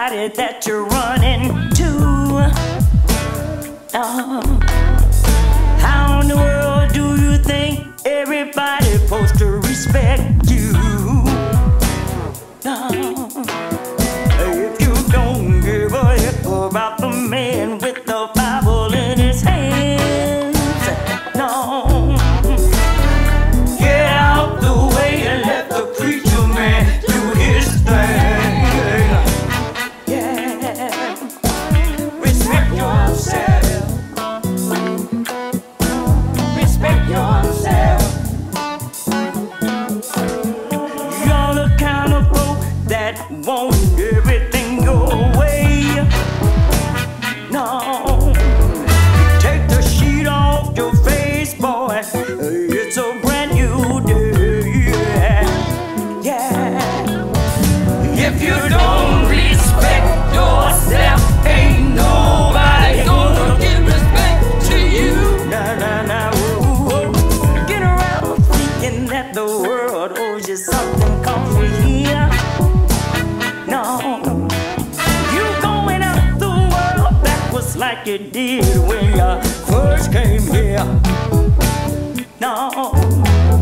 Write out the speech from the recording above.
everybody that you're running to. How in the world do you think everybody's supposed to respect you? If you don't give a heck about the man with the Bible in his hands, no. Get out the way and let the preacher man do his thing. Yeah. Respect yourself. Respect yourself. You're the kind of folk that won't everything go away. No. Take the sheet off your face, boy. It's a brand new day. Yeah. If you don't respect yourself, ain't nobody gonna give respect to you. Nah, nah, nah. Ooh. Get around thinking that the world owes you something, 'cause we're here. No. You going out the world backwards like you did when you first came here. No.